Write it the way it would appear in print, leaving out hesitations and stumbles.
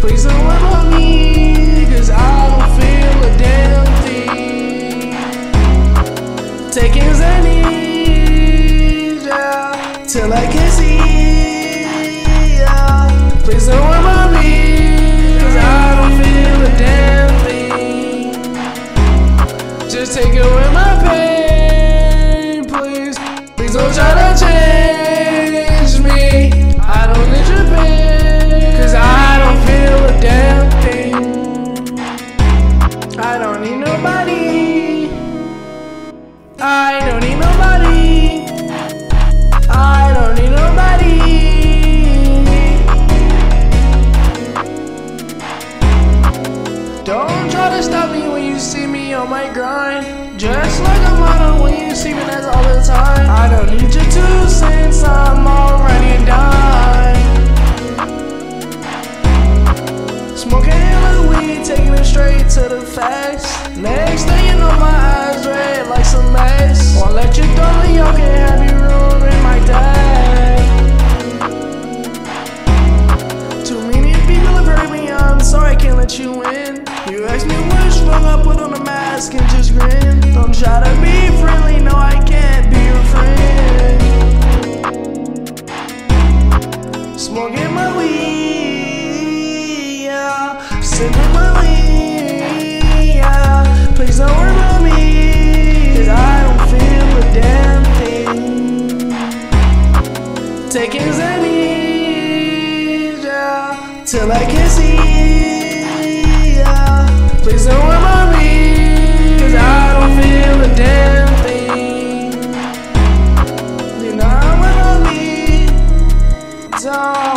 Please don't worry about me, cause I don't feel a damn thing. Taking Xannies, yeah, till I can see, yeah. Please don't worry about me, cause I don't feel a damn thing. Just take away my pain, please. Please don't try to change me. I don't need your pain, cause I don't feel a damn thing. I don't need nobody. I don't need nobody. I don't need nobody. Don't try to stop me when you see me on my grind. Just like a model when you see me, that's all the time. I don't need your 2 cents, I'm already done. Smoking hella weed, taking it straight to the facts. Next thing you know, my eyes red like some mess. Won't let you throw me, y'all can't have you room in my dad. Too many people have hurt me, I'm sorry I can't let you in. You asked me which phone I put on the mask and just grin. Don't try to be friendly, no I can't be your friend. Smoking my weed, yeah. Sipping my weed, yeah. Please don't worry about me, cause I don't feel a damn thing. Taking Xannies, yeah, till I can see, yeah. Please don't worry about me, cause I don't feel a damn thing. You know I'm about me, don't